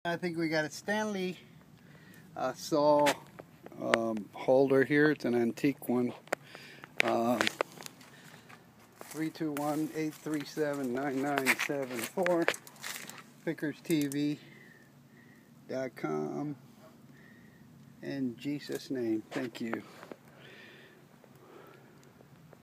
I think we got a Stanley saw holder here. It's an antique one. 321-837-9974. pickerstv.com. In Jesus' name, thank you.